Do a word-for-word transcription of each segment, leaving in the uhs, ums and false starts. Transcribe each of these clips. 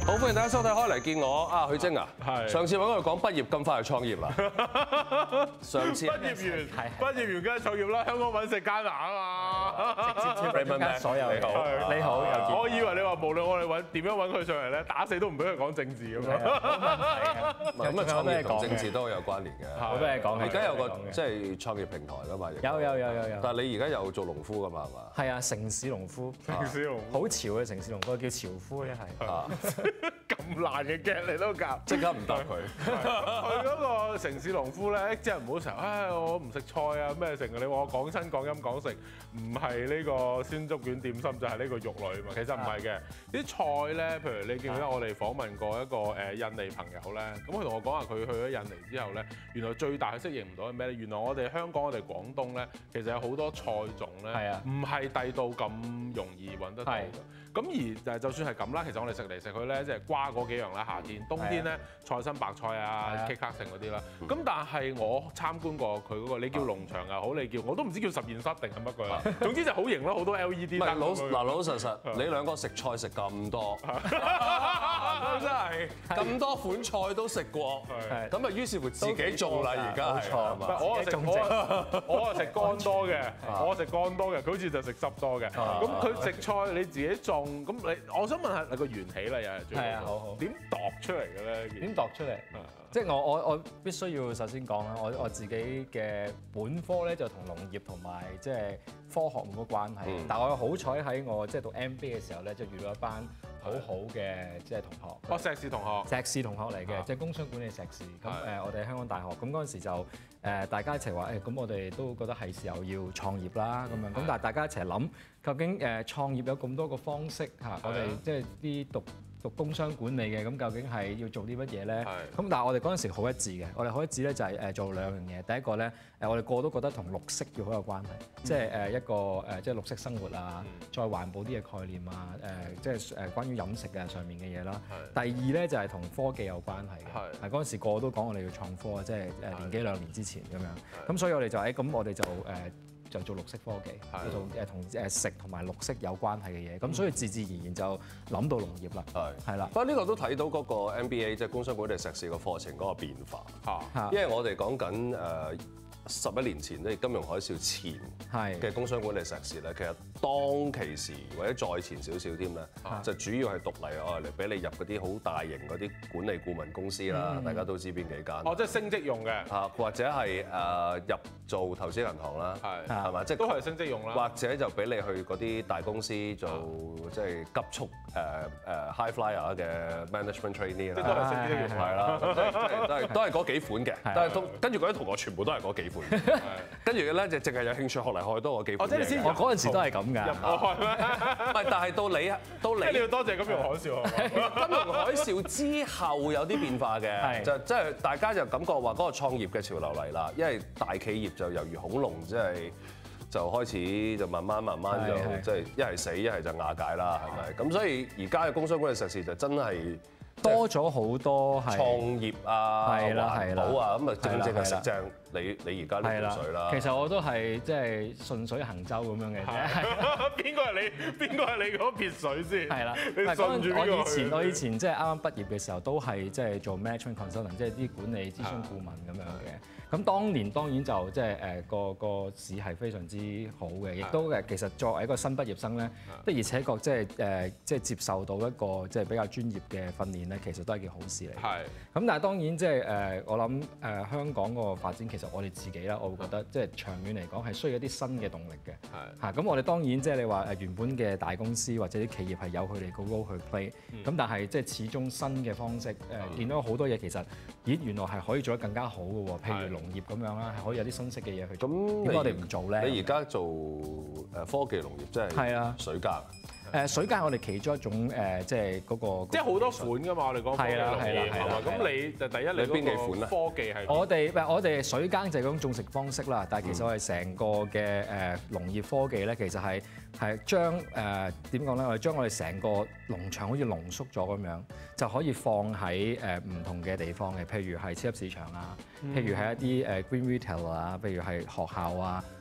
好歡迎大家收睇開嚟見我啊，許晶啊，係上次揾我哋講畢業咁快就創業啦，上次畢業完，畢業完梗係創業啦，香港揾食艱難啊嘛， 直接接俾所有你好， 你好，又我以為你話無論我哋揾點樣揾佢上嚟咧，打死都唔俾佢講政治咁樣。 咁啊，創業同政治都有關聯嘅， 好多嘢講嘅。 而家有個即係創業平台㗎嘛， 有有有有有。 但係你而家有做農夫㗎嘛係嘛？ 係啊，城市農夫， 城市農夫好潮嘅城市農夫，叫潮夫一係。 啊， 咁難嘅劇你都夾， 即刻唔答佢。 佢嗰個城市農夫咧，即係唔好成日，唉，我唔食菜啊咩成，你話我講親講音講食，唔係呢個鮮竹卷點心就係呢個肉類嘛，其實唔係嘅。啲菜咧，譬如你記唔記得我哋訪問過一個誒印尼朋友咧，咁佢同我講話佢去咗印尼之後咧，原來最大佢適應唔到係咩咧？原來我哋香港我哋廣東咧，其實有好多菜種咧，唔係遞到咁容易揾得到嘅。咁而誒就算係咁啦，其實我哋食嚟食去咧，即係瓜嗰幾樣啦，夏天、冬天咧菜心、白菜啊、棘克性嗰啲啦。咁但係我參觀過佢嗰個，你叫農場又好，你叫我都唔知叫實驗室定係乜鬼啦。總之就好型咯，好多 L E D 燈。 老嗱老老實實，你兩個食菜食咁多，真係咁多款菜都食過，咁啊於是乎自己種啦，而家係係嘛？ 我係食我我係食乾多嘅，我食乾多嘅，佢好似就食濕多嘅。咁佢食菜你自己種，咁你我想問下你個緣起啦，又係最係啊，好好點度出嚟嘅咧？ 點度出嚟？即係我我我必須要首先講啦，我我自己嘅本科咧就同農業同埋即係科學冇乜關係，但係我好彩喺我即係讀 M B A 嘅時候咧，就遇到一班好好嘅即係同學。 哦，碩士同學。 碩士同學嚟嘅，即係工商管理碩士。咁誒，我哋喺香港大學，咁嗰陣時就誒大家一齊話誒，咁我哋都覺得係時候要創業啦，咁樣。咁但係大家一齊諗，究竟誒創業有咁多個方式嚇，我哋即係啲讀讀工商管理嘅，咁究竟係要做啲乜嘢咧？咁但係我哋嗰陣時好一致嘅，我哋好一致咧就係誒做兩樣嘢。第一個咧誒，我哋個個都覺得同綠色要好有關係，即係誒一個誒即係綠色生活啊，再環保啲嘅概念啊，誒即係誒關於飲食嘅上面嘅嘢啦。第二咧就係同科技有關係嘅。係嗰陣時個個都講我哋要創科啊，即係誒年幾兩年之前咁樣。咁所以我哋就誒咁我哋就誒。就做綠色科技，做誒同誒食同埋綠色有關係嘅嘢，咁所以自自然然就諗到農業啦，係係啦。不過呢個都睇到嗰個 M B A 即係工商管理碩士個課程嗰個變化嚇，因為我哋講緊誒十一年前咧，金融海嘯前嘅工商管理碩士咧，其實當其時或者再前少少添咧，就主要係讀嚟愛嚟俾你入嗰啲好大型嗰啲管理顧問公司啦，大家都知邊幾間。 哦，即係升職用嘅嚇，或者係誒入做投資銀行啦，係係嘛，即係都係升職用啦。 或者就俾你去嗰啲大公司做即係急速誒誒 high flyer 嘅 management trainee 啦， 即係都係升職用係啦，都係都係嗰幾款嘅，但係跟住嗰啲同學全部都係嗰幾款。跟住咧就淨係有興趣學嚟學去都嗰幾款。 哦，即係你先，我嗰陣時都係咁㗎。 入學咩？唔係，但係到你到你， 你要多謝金融海嘯。 金融海嘯之後有啲變化嘅，就即係大家就感覺話嗰個創業嘅潮流嚟啦，因為大企業就猶如恐龍，即係就開始就慢慢慢慢就即係一係死一係就瓦解啦，係咪？咁所以而家嘅工商管理碩士就真係。 多咗好多係創業啊、環保啊，咁啊正正係食正你你而家呢條水啦。 其實我都係即係順水行舟咁樣嘅啫。 邊個係你？邊個係你嗰撇水先？ 係啦。 你順住邊個？ 我以前我以前即係啱啱畢業嘅時候，都係即係做 management consultant，即係啲管理諮詢顧問咁樣嘅。咁當年當然就即係誒個個市係非常之好嘅，亦都誒其實作為一個新畢業生咧，的而且確即係誒即係接受到一個即係比較專業嘅訓練咧，其實都係件好事嚟。係。咁但係當然即係誒我諗誒香港個發展，其實我哋自己啦，我會覺得即係長遠嚟講係需要一啲新嘅動力嘅。係。嚇咁我哋當然即係你話誒原本嘅大公司或者啲企業係有佢哋個 role 去 play，咁但係即係始終新嘅方式誒見到好多嘢其實咦原來係可以做得更加好嘅喎，譬如農業咁樣啦，係可以有啲新式嘅嘢去做。咁點解我哋唔做咧？ 你而家做誒科技農業即係係啊水耕。 誒水耕我哋其中一種誒，即係嗰個即係好多款㗎嘛，我哋講科技農業係嘛？咁你就第一你邊幾款咧？ 科技係我哋唔係我哋水耕就係嗰種種植方式啦，但係其實我哋成個嘅誒農業科技咧，其實係係將誒點講咧？我哋將我哋成個農場好似濃縮咗咁樣，就可以放喺誒唔同嘅地方嘅，譬如係超級市場啊，譬如係一啲誒 green retail 啊，譬如係學校啊。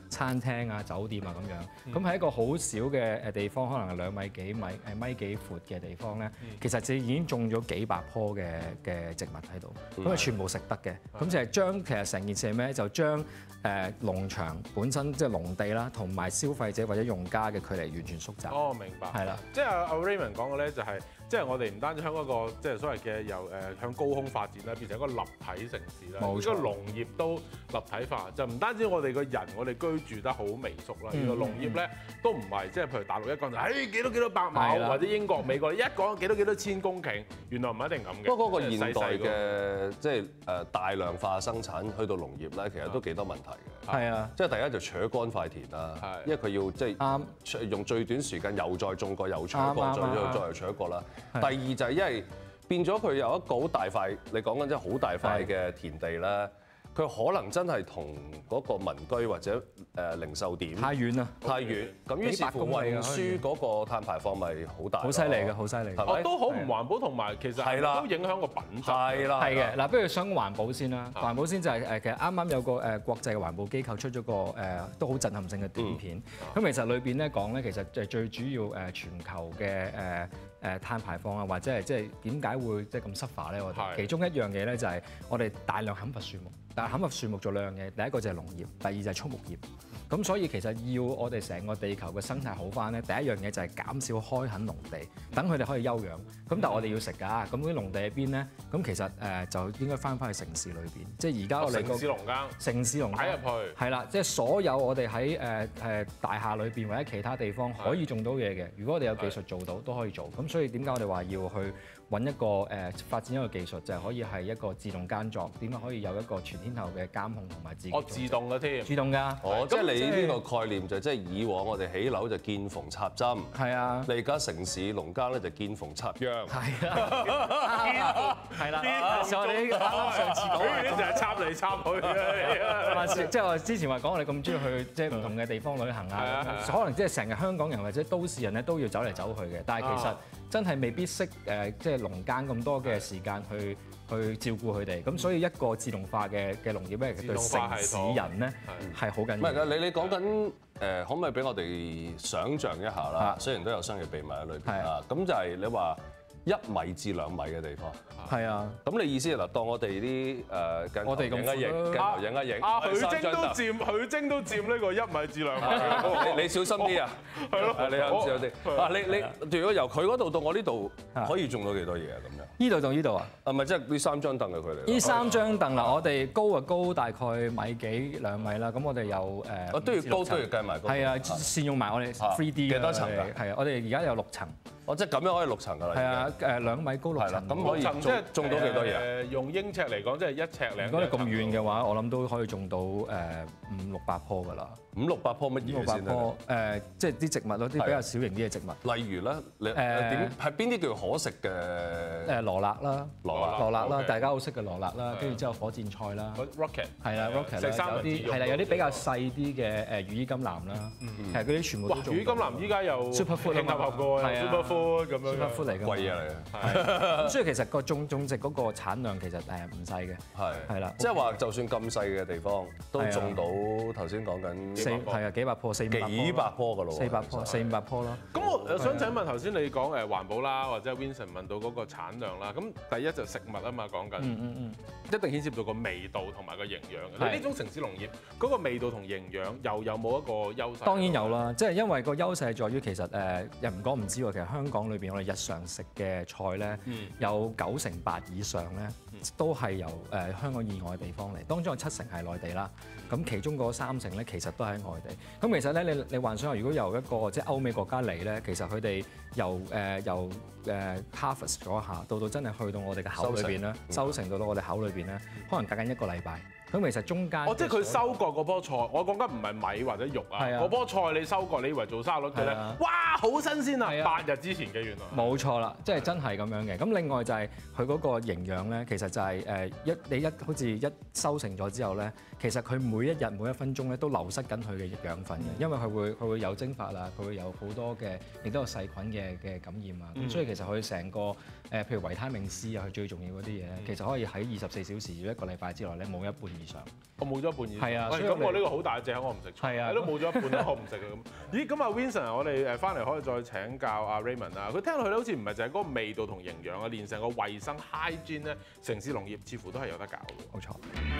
餐廳啊、酒店啊咁樣。咁喺一個好少嘅誒地方，可能係兩米幾米誒米幾闊嘅地方咧，其實就已經種咗幾百棵嘅嘅植物喺度，咁啊全部食得嘅。咁就係將其實成件事係咩咧？就將誒農場本身即係農地啦，同埋消費者或者用家嘅距離完全縮窄。 哦，明白。係啦，即係阿阿 Raymond 講嘅咧，就係即係我哋唔單止向嗰個即係所謂嘅由誒向高空發展啦，變成一個立體城市啦。冇錯。個農業都立體化，就唔單止我哋個人，我哋居住得好微縮啦。原來農業咧都唔係即係譬如大陸一講就誒幾多幾多百畝，或者英國、美國一講幾多幾多千公頃，原來唔一定咁嘅。 不過嗰個現代嘅即係誒大量化生產去到農業咧，其實都幾多問題嘅。係啊，即係第一就扯乾塊田啦，因為佢要即係用最短時間又再種過又扯過，再再再扯過啦。第二就係因為變咗佢有一個好大塊，你講緊即係好大塊嘅田地咧。佢可能真係同嗰個民居或者誒零售點太遠啦， 太遠。咁於是乎運輸嗰個碳排放咪好大， 好犀利嘅，好犀利。 哦，都好唔環保，同埋其實都影響個品質。 係啦， 係嘅。嗱，不如想環保先啦。環保先就係誒，其實啱啱有個誒國際嘅環保機構出咗個誒都好震撼性嘅短片。咁其實裏邊咧講咧，其實就係最主要誒全球嘅誒誒碳排放啊，或者係即係點解會即係咁 suffer 咧？我哋其中一樣嘢咧就係我哋大量砍伐樹木。但係砍伐樹木做兩樣嘢，第一個就係農業，第二就係畜牧業。咁所以其實要我哋成個地球嘅生態好翻咧，第一樣嘢就係減少開墾農地，等佢哋可以休養。咁但係我哋要食㗎，咁啲農地喺邊咧？咁其實誒就應該翻返去城市裏邊，即係而家我哋個城市農耕， 城市農耕擺入去係啦，即係所有我哋喺誒誒大廈裏邊或者其他地方可以種到嘢嘅，如果我哋有技術做到，都可以做。咁所以點解我哋話要去揾一個誒發展一個技術，就係可以係一個自動耕作，點樣可以有一個全天候嘅監控同埋自己。 哦，自動嘅添。 自動㗎。 哦，即係你呢個概念就即係以往我哋起樓就見縫插針。 係啊。 你而家城市農耕咧就見縫插秧。 係啊。係啦。我哋啱啱上次講嘅就係插嚟插去嘅。 即係我之前話講我哋咁中意去即係唔同嘅地方旅行啊，可能即係成日香港人或者都市人咧都要走嚟走去嘅，但係其實真係未必識誒即係農耕咁多嘅時間去去照顧佢哋，咁所以一個自動化嘅嘅農業咧，對城市人咧係好緊要。 唔係㗎，你你講緊誒，可唔可以俾我哋想像一下啦？雖然都有商業秘密喺裏邊啦，咁就係你話一米至兩米嘅地方。 係啊， 咁你意思係嗱，當我哋啲誒， 我哋咁影一影，鏡頭影一影， 阿許晶都佔，許晶都佔呢個一米至兩米。 你你小心啲啊！係咯，你小心啲。啊，你你如果由佢嗰度到我呢度，可以種到幾多嘢啊？咁樣？ 呢度到呢度啊？ 係咪即係呢三張凳嘅距離？ 呢三張凳嗱，我哋高啊高大概米幾兩米啦。咁我哋有誒， 我都要高都要計埋高。係啊，善用埋我哋 three D 幾多層㗎？ 係啊，我哋而家有六層。 哦，即係咁樣可以六層㗎啦。 係啊，誒兩米高六層。 咁可以即係種到幾多嘢？ 誒用英尺嚟講，即係一尺零。 如果你咁遠嘅話，我諗都可以種到誒五六百棵㗎啦。 五六百棵乜嘢先咧？ 誒，即係啲植物咯，啲比較小型啲嘅植物。 例如咧，你誒點係邊啲叫可食嘅？誒羅勒啦， 羅勒羅勒啦，大家好識嘅羅勒啦，跟住之後火箭菜啦 ，rocket 係啦 rocket 啦，有啲係啦，有啲比較細啲嘅誒羽衣甘藍啦，其實嗰啲全部都種。 羽衣甘藍依家又 super food 興合合過，super food 咁樣 super food 嚟㗎， 貴嘢嚟嘅。 咁所以其實個種種植嗰個產量其實誒唔細嘅。係係啦， 即係話就算咁細嘅地方都種到頭先講緊四係啊幾百棵四五百棵幾百棵㗎咯， 四百棵四五百棵咯。 咁我想請問頭先你講誒環保啦，或者 Vincent 問到嗰個產量啦，咁第一就食物啊嘛講緊， 嗯嗯嗯， 一定牽涉到個味道同埋個營養嘅。你呢種城市農業嗰個味道同營養又有冇一個優勢？ 當然有啦，即係因為個優勢係在於其實誒又唔講唔知喎，其實香港裏邊我哋日常食嘅菜咧，有九成八以上咧都係由誒香港以外嘅地方嚟，當中有七成係內地啦。咁其中嗰三成咧，其實都喺外地。咁其實咧，你你幻想下，如果由一個即係歐美國家嚟咧，其實佢哋由誒、呃、由誒 harvest 咗一下，到到真係去到我哋嘅口裏邊咧，收成到到我哋口裏邊咧，可能隔緊一個禮拜。咁其實中間， 哦，即係佢收割嗰棵菜，我講緊唔係米或者肉啊，嗰棵菜你收割，你以為做沙律嘅咧，哇，好新鮮啊！八日之前嘅原來。冇錯啦，即係真係咁樣嘅。咁另外就係佢嗰個營養咧，其實就係誒一你一好似一收成咗之後咧，其實佢每一日每一分鐘咧都流失緊佢嘅養分嘅，因為佢會佢會有蒸發啦，佢會有好多嘅亦都有細菌嘅嘅感染啊。咁所以其其實佢成個誒譬如維他命 C 啊，佢最重要嗰啲嘢，其實可以喺二十四小時一個禮拜之內咧冇一半以上。 我冇咗一半以上。 係啊， 所以咁我呢個好大隻，我唔食菜。 係啊， 都冇咗一半咧，我唔食嘅咁。咦，咁阿 Vincent，我哋誒翻嚟可以再請教阿 Raymond 啊。佢聽落去咧，好似唔係就係嗰個味道同營養啊，連成個衞生 hygiene 咧，城市農業似乎都係有得搞嘅。 冇錯。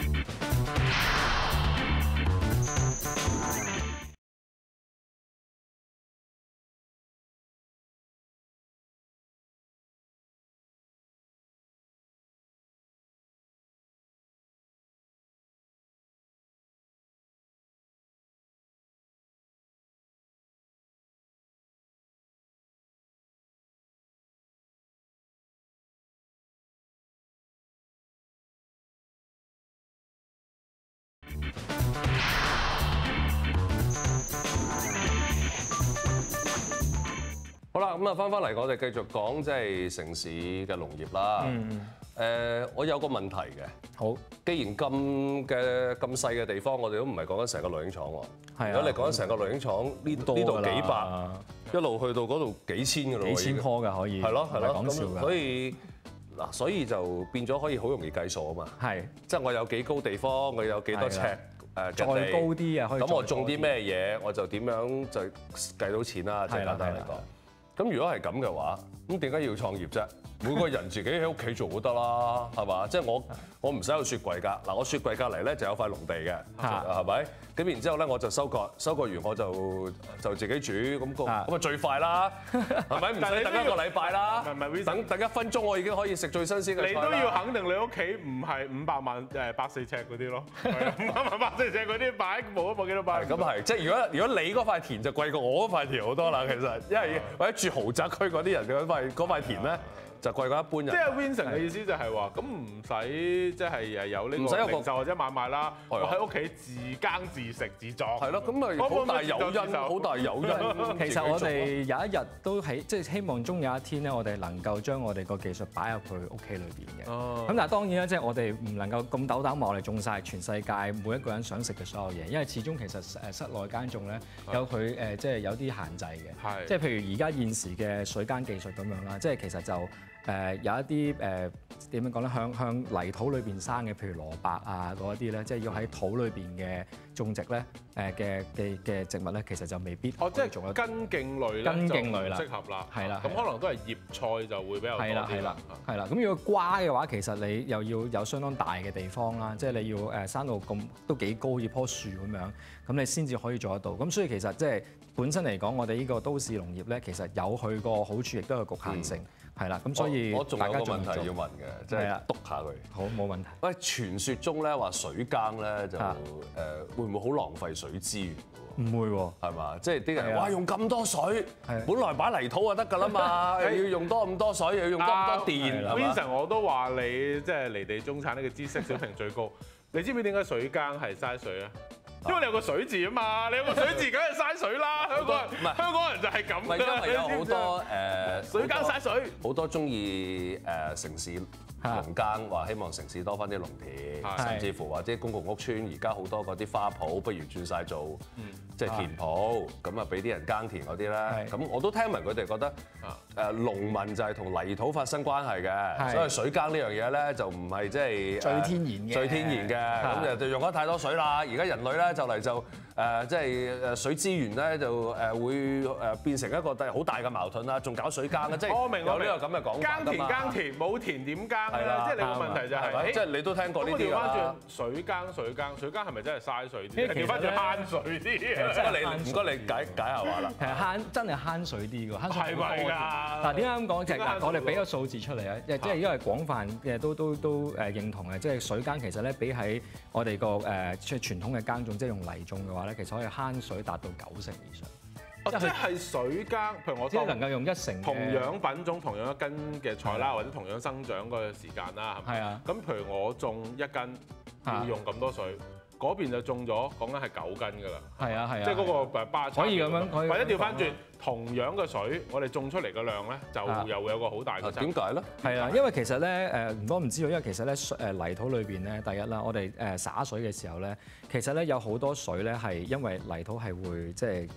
好啦，咁啊翻返嚟，我哋繼續講即係城市嘅農業啦。嗯。誒，我有個問題嘅。 好。 既然咁嘅咁細嘅地方，我哋都唔係講緊成個濾鏡廠喎。 係啊。 如果你講緊成個濾鏡廠呢度呢度幾百，一路去到嗰度幾千㗎咯。 幾千棵㗎可以。係咯係咯。 講笑㗎。 所以嗱，所以就變咗可以好容易計數啊嘛。係。即係我有幾高地方，我有幾多尺。誒再高啲啊，可以咁我種啲咩嘢，我就點樣就計到錢啦。即係簡單嚟講。咁如果係咁嘅話，咁點解要創業啫？每個人自己喺屋企做都得啦，係嘛？即係我我唔使有雪櫃㗎。嗱，我雪櫃隔離咧就有塊農地嘅，係咪？咁然之後咧我就收割，收割完我就就自己煮，咁個咁啊最快啦，係咪？唔使等一個禮拜啦，等等一分鐘我已經可以食最新鮮嘅菜啦。 你都要肯定你屋企唔係五百萬誒百四尺嗰啲咯，五百萬百四尺嗰啲擺冇都冇幾多擺。 咁係，即係如果如果你嗰塊田就貴過我嗰塊田好多啦，其實，因為或者住豪宅區嗰啲人嘅嗰塊嗰塊田咧。就貴過一般人。 即係 Vincent 嘅意思就係話，咁唔使即係誒有呢個零售或者買賣啦，我喺屋企自耕自食自作。 係咯，咁咪好大誘因，好大誘因。 其實我哋有一日都喺即係希望終有一天咧，我哋能夠將我哋個技術擺入去屋企裏邊嘅。咁但係當然啦，即係我哋唔能夠咁斗膽話我哋種晒全世界每一個人想食嘅所有嘢，因為始終其實誒室內耕種咧有佢誒即係有啲限制嘅。即係譬如而家現時嘅水耕技術咁樣啦，即係其實就誒有一啲誒點樣講咧，向向泥土裏邊生嘅，譬如蘿蔔啊嗰一啲咧，即係要喺土裏邊嘅種植咧，誒嘅嘅嘅植物咧，其實就未必哦，即係種根莖類咧， 根莖類啦， 適合啦， 係啦， 咁可能都係葉菜就會比較多啲啦， 係啦，係啦，咁如果瓜嘅話，其實你又要有相當大嘅地方啦，即係你要誒生到咁都幾高，好似棵樹咁樣，咁你先至可以做得到。咁所以其實即係本身嚟講，我哋呢個都市農業咧，其實有佢個好處，亦都有局限性。係啦，咁所以我仲有個問題要問嘅，即係篤下佢。 好，冇問題。 喂，傳說中咧話水耕咧就誒會唔會好浪費水資源㗎喎？ 唔會喎， 係嘛？即係啲人哇用咁多水，本來擺泥土就得㗎啦嘛，又要用多咁多水，又要用多咁多電。 Vincent 我都話你即係離地中產呢個知識水平最高，你知唔知點解水耕係嘥水啊？因為你有個水字啊嘛，你有個水字梗係嘥水啦。香港人唔係香港人就係咁。 咪因為有好多誒水耕嘥水， 好多中意誒城市農耕，話希望城市多翻啲農田，甚至乎或者公共屋邨而家好多嗰啲花圃，不如轉晒做即係田圃，咁啊俾啲人耕田嗰啲咧。咁我都聽聞佢哋覺得誒農民就係同泥土發生關係嘅，所以水耕呢樣嘢咧就唔係即係最天然嘅， 最天然嘅，咁就用咗太多水啦。而家人類咧就嚟就誒即係誒水資源咧就誒會誒變成一個好大嘅矛盾啦，仲搞水耕啦，即係有呢個咁嘅講法㗎嘛。 耕田耕田冇田點耕咧？即係你個問題就係， 即係你都聽過呢啲㗎啦。 調翻轉水耕水耕水耕係咪真係嘥水啲？調翻轉慳水啲。 即係你唔該你解解下話啦。 其實慳真係慳水啲㗎，慳水係咪㗎？ 嗱點解咁講？即係嗱，我哋俾個數字出嚟啊！即係因為廣泛嘅都都都誒認同嘅，即係水耕其實咧比喺我哋個誒即係傳統嘅耕種，即係用泥種嘅話咧，其實可以慳水達到九成以上。 即係水耕，譬如我即係能夠用一成同樣品種、同樣一根嘅菜啦，或者同樣生長個時間啦，係咪？係啊。咁譬如我種一根要用咁多水，嗰邊就種咗講緊係九根㗎啦。係啊係啊。即係嗰個誒巴可以咁樣， 或者調翻轉，同樣嘅水，我哋種出嚟嘅量咧，就又會有個好大嘅差。 點解咧？ 係啊，因為其實咧誒，唔多唔知道，因為其實咧誒泥土裏邊咧，第一啦，我哋誒灑水嘅時候咧，其實咧有好多水咧係因為泥土係會即係。啲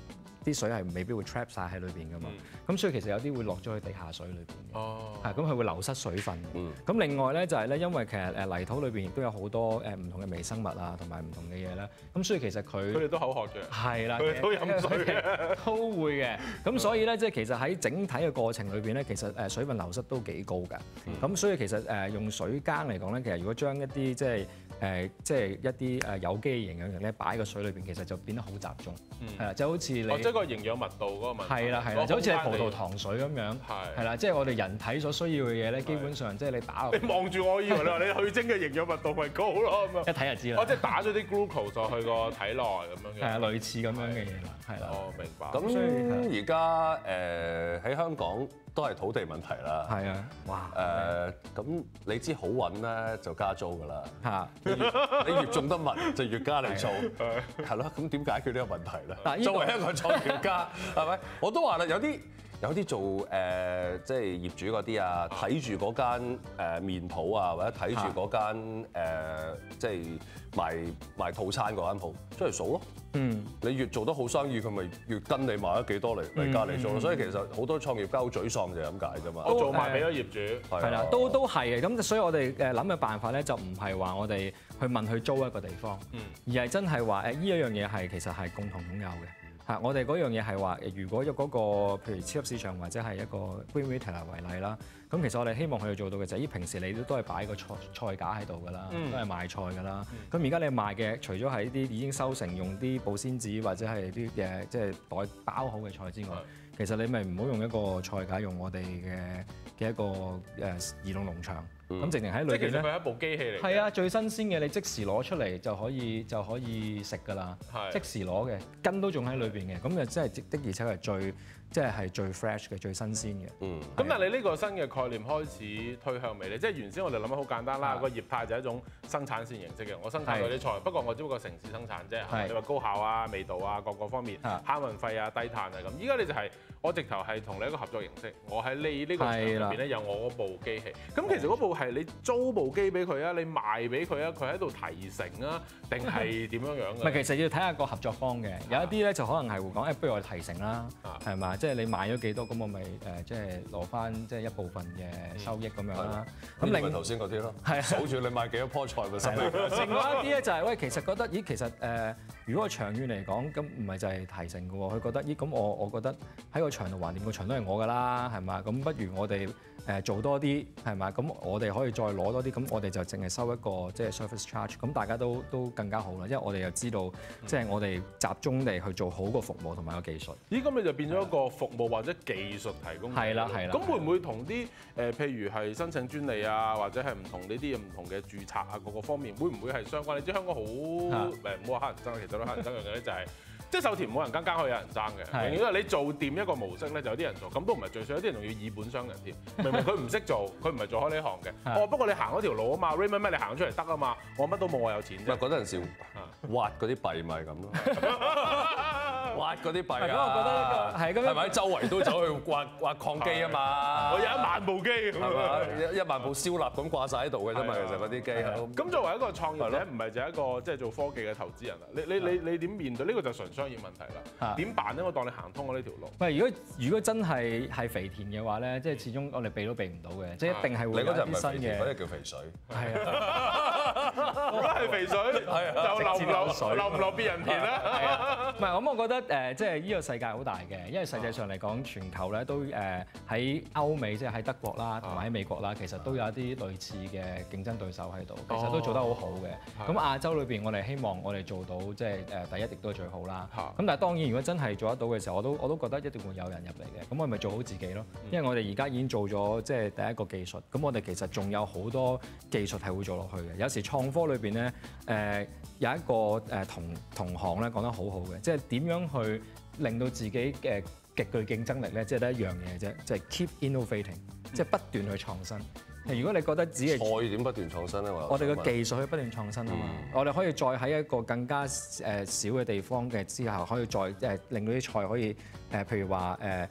啲水係未必會 trap 晒喺裏邊噶嘛。咁、嗯、所以其實有啲會落咗去地下水裏邊嘅。哦。係，咁佢會流失水分。嗯。咁另外咧就係咧，因為其實誒泥土裏邊亦都有好多誒唔同嘅微生物啊，同埋唔同嘅嘢啦。咁所以其實佢佢哋都口渴嘅。係啦。 佢哋都飲水嘅。 都會嘅。咁所以咧，即係其實喺整體嘅過程裏邊咧，其實誒水分流失都幾高㗎。咁、嗯、所以其實誒用水耕嚟講咧，其實如果將一啲即係誒即係一啲誒有機嘅營養咧擺喺個水裏邊，其實就變得好集中。係啦、嗯，就好似你。哦， 即係個營養密度嗰個問題。係啦係啦， 就好似係葡萄糖水咁樣。係。係啦，即係我哋人體所需要嘅嘢咧，基本上即係你打落。 你望住我，以為你話你去精嘅營養密度咪高咯咁啊？ 一睇就知啦。 哦，即係打咗啲 glucose 落去個體內咁樣嘅。係啊，類似咁樣嘅嘢啦，係啦。 哦，明白。 咁而家誒喺香港都係土地問題啦。 係啊。哇。 誒，咁你知好揾咧就加租㗎啦。嚇。你越種得密就越加嚟做。係咯。咁點解決呢個問題咧？作為一個創業家，係咪？我都話啦，有啲。有啲做誒、呃、即係業主嗰啲啊，睇住嗰間誒麵鋪啊，或者睇住嗰間、呃、即係賣賣套餐嗰間鋪出嚟數咯。嗯，你越做得好生意，佢咪越跟你賣得幾多嚟嚟加你做咯。所以其實好多創業家好沮喪就係咁解啫嘛。 我做埋俾咗業主， 係啦，都都係嘅。咁所以我哋誒諗嘅辦法咧，就唔係話我哋去問佢租一個地方，嗯、而係真係話誒呢一樣嘢係其實係共同擁有嘅。啊！我哋嗰樣嘢係話，如果有嗰個譬如超級市場或者係一個 green retailer 為例啦，咁其實我哋希望佢哋做到嘅就係，依平時你都都係擺個菜菜架喺度㗎啦，嗯、都係賣菜㗎啦。咁而家你賣嘅除咗係呢啲已經收成用啲保鮮紙或者係啲誒即係袋包好嘅菜之外，嗯、其實你咪唔好用一個菜架，用我哋嘅嘅一個誒移動農場。咁直情喺裏邊咧， 即係其實佢係一部機器嚟。 係啊，最新鮮嘅你即時攞出嚟就可以就可以食㗎啦。係。即時攞嘅根都仲喺裏邊嘅，咁就真係的而且確係最即係係最 fresh 嘅、最新鮮嘅。嗯。 咁但係你呢個新嘅概念開始推向未咧？即係原先我哋諗得好簡單啦，個業態就係一種生產線形式嘅，我生產嗰啲菜，不過我只不過城市生產啫。係。你話高效啊、味道啊、各個方面，慳運費啊、低碳啊咁。依家你就係我直頭係同你一個合作形式，我喺你呢個場入邊咧有我嗰部機器。咁其實嗰部係你租部機俾佢啊，你賣俾佢啊，佢喺度提成啊，定係點樣樣嘅？ 唔係，其實要睇下個合作方嘅。有一啲咧就可能係會講，誒，不如我哋提成啦，係嘛？即係你賣咗幾多，咁我咪誒，即係攞翻即係一部分嘅收益咁樣啦。 咁另外頭先嗰啲咯，係數住你賣幾多棵菜咪收益。 另外一啲咧就係喂，其實覺得咦，其實誒，如果長遠嚟講，咁唔係就係提成嘅喎。佢覺得咦，咁我我覺得喺個場度橫掂，個場都係我㗎啦，係嘛？咁不如我哋誒做多啲係嘛？咁我哋可以再攞多啲，咁我哋就淨係收一個即係 service charge，咁大家都都更加好啦，因為我哋又知道即係我哋集中地去做好個服務同埋個技術。 咦，咁你就變咗一個服務或者技術提供。 係啦係啦。 咁會唔會同啲誒譬如係申請專利啊，或者係唔同呢啲唔同嘅註冊啊各個方面，會唔會係相關？你知香港好誒唔好話黑人憎，其實都黑人憎樣嘅咧就係。即係手田冇人耕，耕可以有人爭嘅。永遠都係你做掂一個模式咧，就有啲人做，咁都唔係最衰，有啲人仲要以本傷人添。明明佢唔識做，佢唔係做開呢行嘅。哦，不過你行嗰條路啊嘛 ，Raymond 咩你行出嚟得啊嘛，我乜都冇，我有錢啫。 唔係嗰陣時挖嗰啲幣咪咁咯，挖嗰啲幣啊。 咁我覺得係咁樣， 係咪周圍都走去挖挖礦機啊嘛？ 我有一萬部機，係嘛？一萬部燒臘咁掛晒喺度嘅啫嘛，其實嗰啲機。 咁作為一個創業者，唔係就係一個即係做科技嘅投資人啦。你你你你點面對呢個就純商業問題啦？點辦咧？我當你行通我呢條路。 喂，如果如果真係係肥田嘅話咧，即係始終我哋避都避唔到嘅，即係一定係會有啲新嘅。 嗰隻叫肥水。 係啊， 如果係肥水，就流唔流流唔流別人田啦。 係啊，唔係咁，我覺得誒，即係呢個世界好大嘅，因為實際上嚟講，全球咧都誒喺歐美，即係喺德國啦，同埋喺美國啦，其實都有一啲類似嘅競爭對手喺度，其實都做得好好嘅。咁亞洲裏邊，我哋希望我哋做到即係誒第一，亦都係最好啦。咁但係當然，如果真係做得到嘅時候，我都我都覺得一定會有人入嚟嘅。咁我咪做好自己咯。因為我哋而家已經做咗即係第一個技術，咁我哋其實仲有好多技術係會做落去嘅。有時創科裏邊咧，誒有一個誒同同行咧講得好好嘅，即係點樣去令到自己嘅極具競爭力咧，即係得一樣嘢啫，就係 keep innovating，即係不斷去創新。如果你覺得自己菜點不斷創新咧？ 我哋嘅技術可以不斷創新啊嘛，嗯、我哋可以再喺一個更加誒少嘅地方嘅之後，可以再誒令到啲菜可以誒，譬如話誒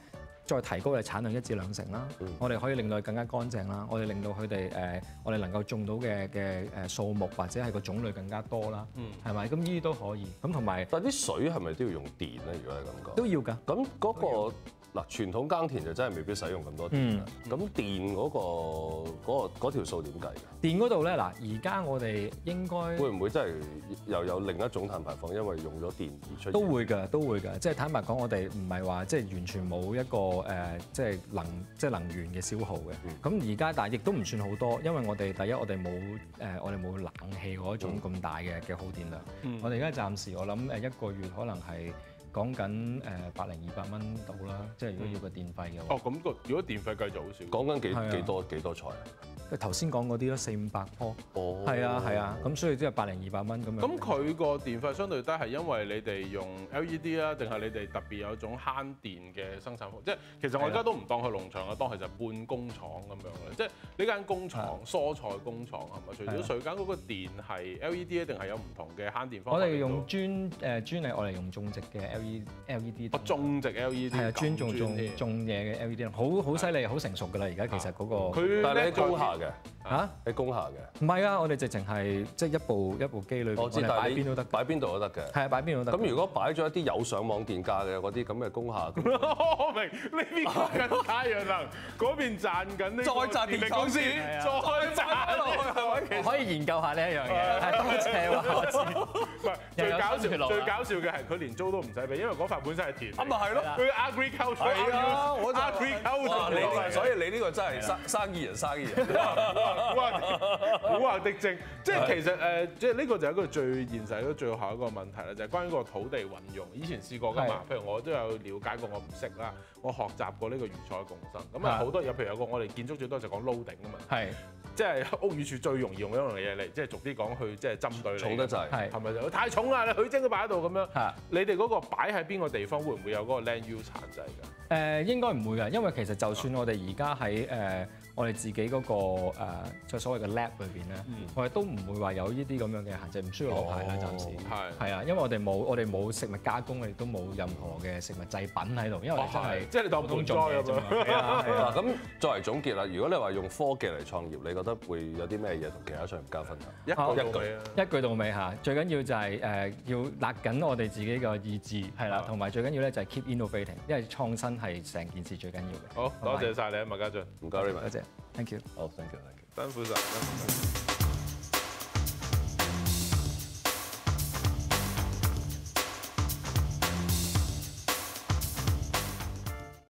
再提高嘅產量一至兩成啦。嗯、我哋可以令到佢更加乾淨啦。我哋令到佢哋誒，我哋能夠種到嘅嘅誒數目或者係個種類更加多啦。係咪、嗯？咁呢啲都可以。咁同埋， 但係啲水係咪都要用電咧？如果係咁講， 都要㗎。 咁嗰、嗰個。嗱，傳統耕田就真係未必使用咁多電啦。咁、嗯、電嗰、嗰個嗰、嗰個、條數點計㗎？ 電嗰度咧，嗱，而家我哋應該會唔會真係又有另一種碳排放，因為用咗電而出現？ 都會㗎，都會㗎。即係坦白講，我哋唔係話即係完全冇一個誒、呃，即係能即係能源嘅消耗嘅。咁而家但係亦都唔算好多，因為我哋第一我哋冇誒，我哋冇冷氣嗰種咁大嘅嘅耗電量。嗯、我哋而家暫時我諗誒一個月可能係。講緊誒百零二百蚊到啦，即係如果要個電費嘅話。 哦，咁個如果電費計就好少。 講緊幾幾多幾多菜啊？ 頭先講嗰啲咯，四五百棵。 哦。 係啊係啊，咁所以即係百零二百蚊咁樣。 咁佢個電費相對低係因為你哋用 L E D 啊，定係你哋特別有一種慳電嘅生產方法？即係其實我而家都唔當佢農場啊，當佢就半工廠咁樣嘅。即係呢間工廠蔬菜工廠係咪？除咗水耕嗰個電係 L E D 定係有唔同嘅慳電方法？ 我哋用專誒專利，我哋用種植嘅 L E L E D。 哦，種植 L E D 係啊，專種種種嘢嘅 L E D，好好犀利，好成熟㗎啦！而家其實嗰個。 佢但係你喺工廈嘅嚇？ 喺工廈嘅？ 唔係啊，我哋直情係即係一部一部機裏邊，我哋擺邊都得， 擺邊度都得嘅。 係啊，擺邊度都得。 咁如果擺咗一啲有上網電價嘅嗰啲咁嘅工廈， 我明呢邊講緊太陽能，嗰邊賺緊呢個電力公司，再賺落去係咪？ 可以研究下呢一樣嘢。多謝話我知。 唔係最搞笑，最搞笑嘅係佢連租都唔使俾，因為嗰塊本身係田。咁咪係咯，佢 agriculture 係啊，我就 agriculture， 所以你呢個真係生生意人，生意人。 古惑的精，即係其實誒，即係呢個就係一個最現實、都最後一個問題啦，就係關於個土地運用。以前試過㗎嘛，譬如我都有了解過，我唔識啦，我學習過呢個魚菜共生。咁啊好多有，譬如有個我哋建築最多就講 loading 啊嘛，係即係屋宇署最容易用一樣嘢嚟，即係逐啲講去即係針對你。重得滯，係咪就太重啦？你許精都擺喺度咁樣，你哋嗰個擺喺邊個地方會唔會有嗰個 land use 限制㗎？ 誒應該唔會㗎，因為其實就算我哋而家喺誒我哋自己嗰個誒即係所謂嘅 lab 裏邊咧，我哋都唔會話有呢啲咁樣嘅限制，唔需要落牌啦，暫時係係啊，因為我哋冇我哋冇食物加工，我哋都冇任何嘅食物製品喺度，因為真係即係你當盆栽咁樣。 係啊係啊。 咁作為總結啦，如果你話用科技嚟創業，你覺得會有啲咩嘢同其他商業家分享？ 一句一句啊， 一句到尾嚇。最緊要就係誒要勒緊我哋自己嘅意志係啦，同埋最緊要咧就係 keep innovating，因為創新係成件事最緊要嘅。 好多謝晒你啊，麥家俊， 唔該你， 多謝 ，thank you， 好 thank you，thank you， 辛苦晒。